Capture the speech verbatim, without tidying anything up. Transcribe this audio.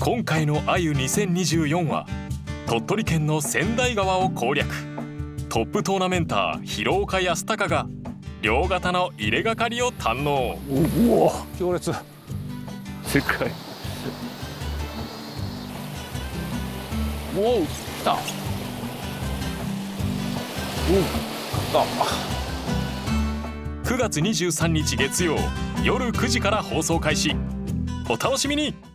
今回のアユにせんにじゅうよんは鳥取県の千代川を攻略。トップトーナメンター広岡康隆が両型の入れがかりを堪能。 おお強烈。でっかい。おお来た。おお来た。 くがつにじゅうさんにち月曜夜くじから放送開始。お楽しみに。